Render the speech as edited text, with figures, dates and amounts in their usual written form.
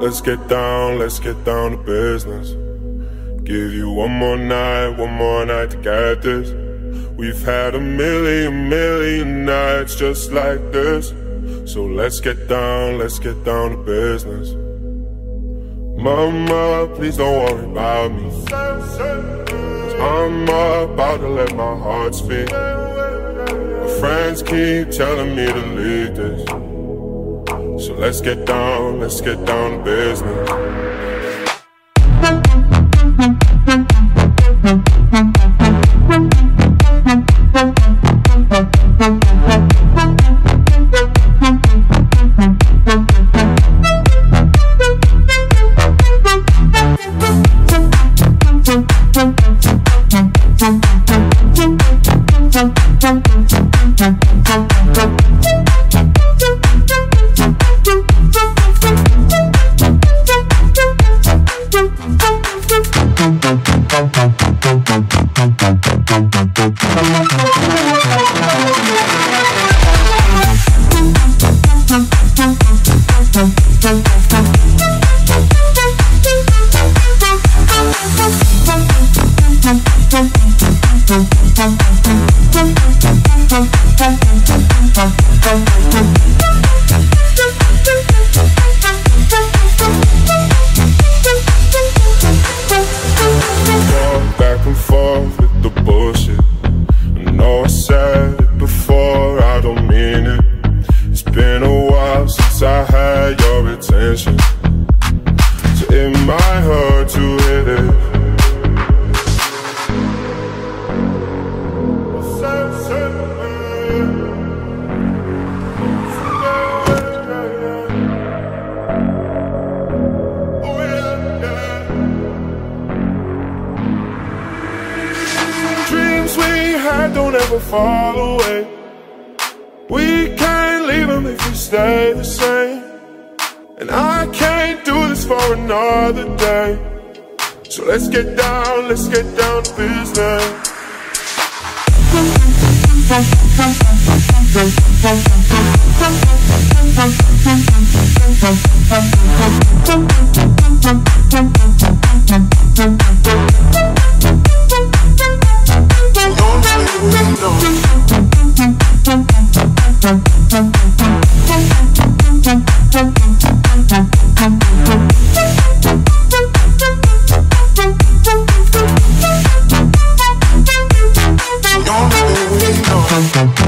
let's get down to business. Give you one more night to get this. We've had a million nights just like this. So let's get down to business. Mama, please don't worry about me, 'cause I'm about to let my heart speak. My friends keep telling me to leave this. So let's get down to business. Back and forth with the bullshit. I know I said it before, I don't mean it. It's been a while since I had your attention, so it might hurt to hit it. Don't ever fall away. We can't leave them if we stay the same. And I can't do this for another day. So let's get down to business. Don't